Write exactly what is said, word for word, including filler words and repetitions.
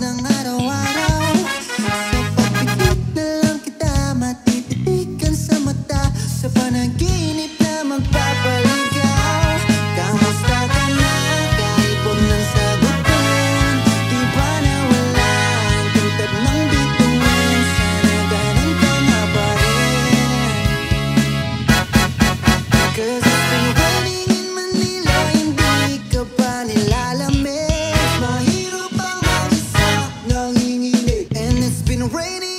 ng araw-araw. Sa pagpikit na lang kita matititikan sa mata, sa panaginip na magpapaligaw. Kamusta ka na? Kaipon ng sagutin, di ba nawala ang tintad ng bituin? Sana ganun ka nga pa rin. Cause it's been raining in Manila, hindi ka pa nilalamig. Mahirap ang mag-isa, nanginginig. And it's been raining